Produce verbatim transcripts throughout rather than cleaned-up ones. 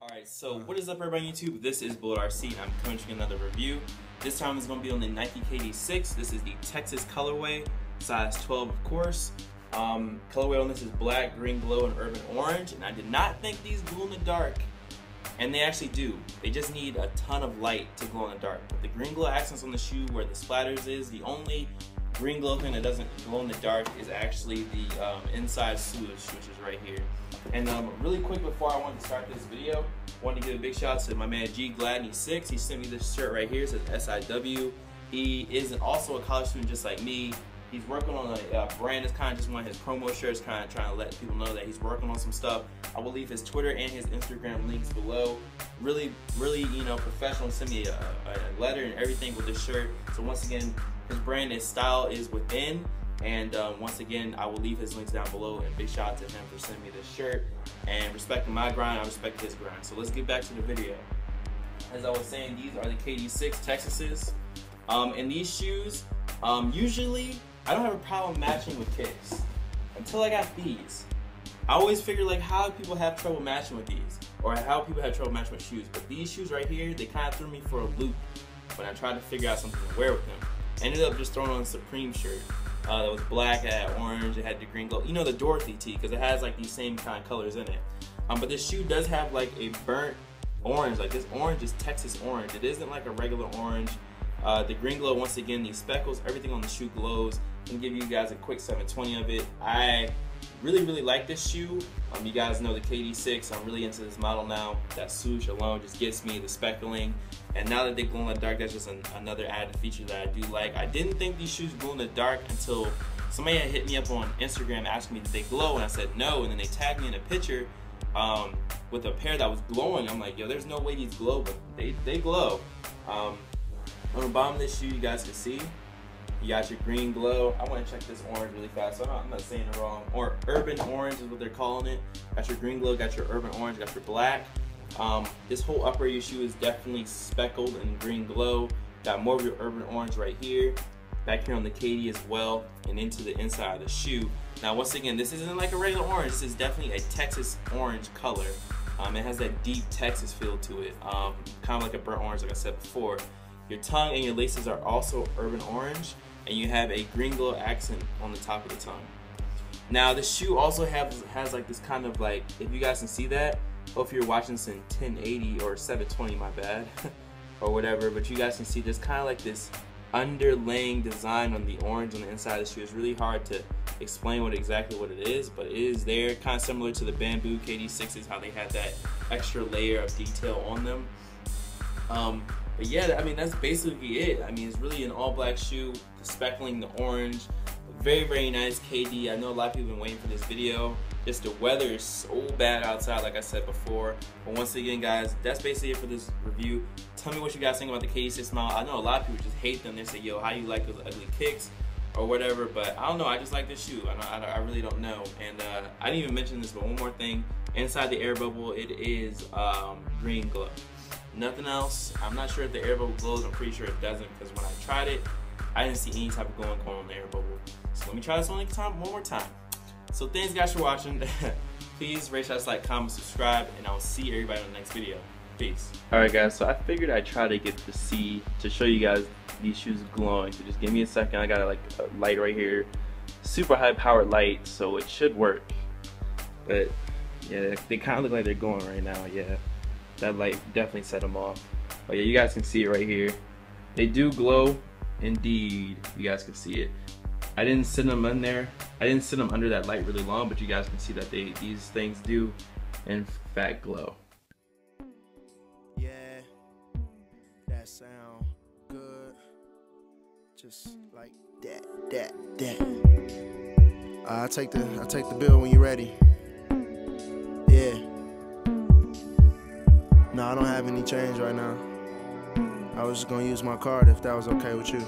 Alright, so what is up everybody on YouTube? This is Bullet R C and I'm coming to you another review. This time it's going to be on the Nike K D six. This is the Texas colorway, size twelve of course. Um, colorway on this is black, green glow, and urban orange. And I did not think these glow in the dark. And they actually do. They just need a ton of light to glow in the dark. But the green glow accents on the shoe where the splatters is, the only green glow thing that doesn't glow in the dark is actually the um, inside swoosh, which is right here. And um, really quick before I wanted to start this video, I wanted to give a big shout out to my man G Gladney six. He sent me this shirt right here. It says S I W. He is also a college student just like me. He's working on a uh, brand that's kind of just one of his promo shirts, kind of trying to let people know that he's working on some stuff. I will leave his Twitter and his Instagram links below. Really, really, you know, professional. Send me a, a letter and everything with this shirt. So once again, his brand, his style is within. And um, once again, I will leave his links down below. And big shout out to him for sending me this shirt. And respecting my grind, I respect his grind. So let's get back to the video. As I was saying, these are the K D six Texases. Um, and these shoes, um, usually, I don't have a problem matching with kicks until I got these. I always figure like how people have trouble matching with these or how people have trouble matching with shoes. But these shoes right here, they kind of threw me for a loop when I tried to figure out something to wear with them. I ended up just throwing on a Supreme shirt uh, that was black, it had orange, it had the green glow. You know, the Dorothy tee, because it has like these same kind of colors in it. Um, but this shoe does have like a burnt orange. Like this orange is Texas orange. It isn't like a regular orange. Uh, the green glow, once again, these speckles, everything on the shoe glows. I can give you guys a quick seven twenty of it. I really, really like this shoe. Um, you guys know the K D six. I'm really into this model now. That swoosh alone just gets me, the speckling. And now that they glow in the dark, that's just an, another added feature that I do like. I didn't think these shoes glow in the dark until somebody had hit me up on Instagram asking me did they glow, and I said no. And then they tagged me in a picture um, with a pair that was glowing. I'm like, yo, there's no way these glow, but they, they glow. Um, On the bottom of this shoe, you guys can see, you got your green glow. I want to check this orange really fast, so I'm not, I'm not saying it wrong. Or urban orange is what they're calling it. Got your green glow, got your urban orange, got your black. Um, this whole upper of your shoe is definitely speckled in green glow. Got more of your urban orange right here. Back here on the K D as well, and into the inside of the shoe. Now, once again, this isn't like a regular orange. This is definitely a Texas orange color. Um, it has that deep Texas feel to it, um, kind of like a burnt orange, like I said before. Your tongue and your laces are also urban orange, and you have a green glow accent on the top of the tongue. Now, the shoe also has, has like this kind of like, if you guys can see that, hope you're watching this in ten eighty or seven twenty, my bad, or whatever, but you guys can see there's kind of like this underlaying design on the orange on the inside of the shoe. It's really hard to explain what exactly what it is, but it is there, kind of similar to the Bamboo K D sixes, how they had that extra layer of detail on them. Um, But yeah, I mean, that's basically it. I mean, it's really an all black shoe, the speckling, the orange, very, very nice K D. I know a lot of people have been waiting for this video. Just the weather is so bad outside, like I said before. But once again, guys, that's basically it for this review. Tell me what you guys think about the K D six model. I know a lot of people just hate them. They say, yo, how you like those ugly kicks or whatever, but I don't know. I just like this shoe. I, I, I really don't know. And uh, I didn't even mention this, but one more thing. Inside the air bubble, it is um, green glow. Nothing else. I'm not sure if the air bubble glows. I'm pretty sure it doesn't, because when I tried it, I didn't see any type of glowing going on the air bubble. So let me try this one time, one more time. So thanks guys for watching. Please rate, share, like, comment, subscribe, and I'll see everybody in the next video. Peace. Alright guys, so I figured I'd try to get the C to show you guys these shoes glowing. So just give me a second. I got a, like a light right here. Super high powered light, so it should work. But yeah, they kind of look like they're glowing right now, yeah. That light definitely set them off. But yeah, you guys can see it right here. They do glow, indeed. You guys can see it. I didn't sit them in there. I didn't sit them under that light really long, but you guys can see that they these things do, in fact, glow. Yeah, that sound good. Just like that, that, that. Uh, I take the I take the bill when you're ready. Yeah. No, I don't have any change right now. I was just gonna use my card if that was okay with you.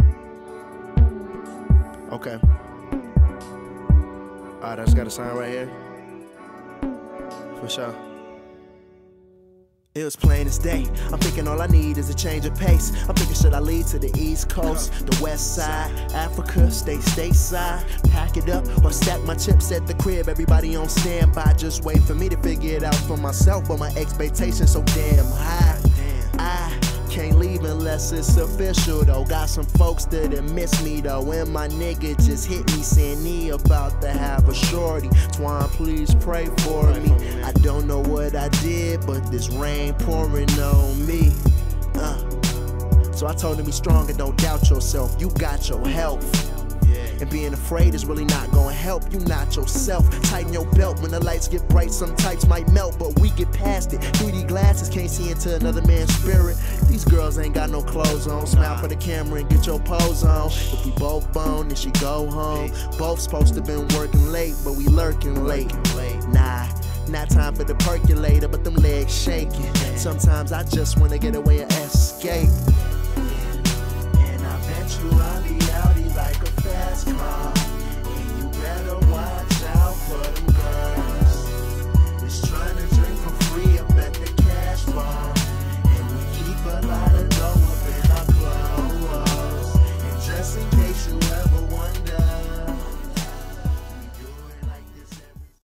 Okay. Alright, I just gotta sign right here. For sure. It was plain as day. I'm thinking all I need is a change of pace. I'm thinking, should I lead to the East Coast, the West Side, Africa, stay stateside, pack it up, or stack my chips at the crib. Everybody on standby, just wait for me to figure it out for myself. But my expectations so damn high. I can't leave unless it's official though. Got some folks that miss me though, and my nigga just hit me saying he about to have a shorty. Twan, please pray for me. I don't know what I did, but this rain pouring on me. Uh. So I told him be strong and don't doubt yourself. You got your health. And being afraid is really not gonna help you, not yourself. Tighten your belt when the lights get bright. Some tights might melt, but we get past it. three D glasses can't see into another man's spirit. These girls ain't got no clothes on. Smile for the camera and get your pose on. If we both bone, then she go home. Both supposed to been working late, but we lurking late. Nah, not time for the percolator, but them legs shaking. Sometimes I just wanna get away and escape. And I bet you I'll be outie like a fast car. And you better watch out for them